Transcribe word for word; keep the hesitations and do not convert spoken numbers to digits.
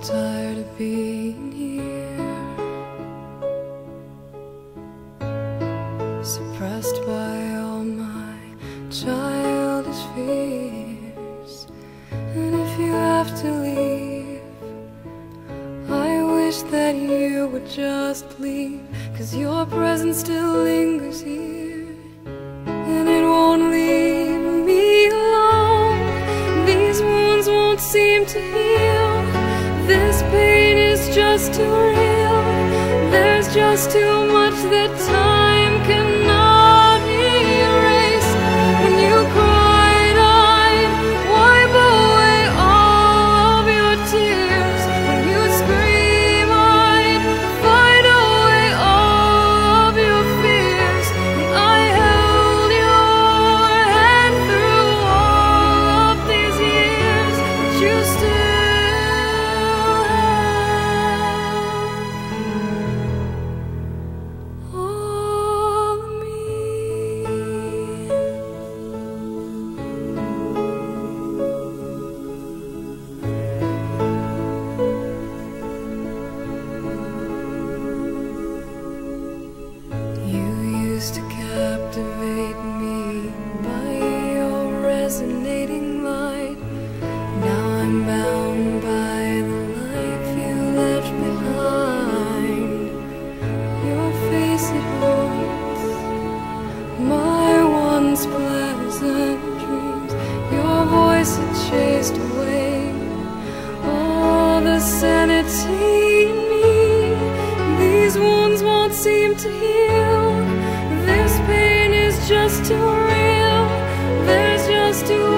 tired of being here, suppressed by all my childish fears. And if you have to leave, I wish that you would just leave, 'cause your presence still lingers here, and it won't leave me alone. These wounds won't seem to heal. This pain is just too real. There's just too much that time cannot erase. When you cried, I'd wipe away all of your tears. When you scream, I'd fight away all of your fears. And I held your hand through all of these years, but you still to captivate me by your resonating light. Now I'm bound by the life you left behind. Your face, it haunts my once pleasant dreams. Your voice, it chased away all the sanity in me. These wounds won't seem to heal. This pain is just too real. There's just too